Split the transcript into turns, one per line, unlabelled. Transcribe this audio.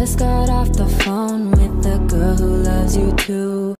just got off the phone with the girl who loves you too.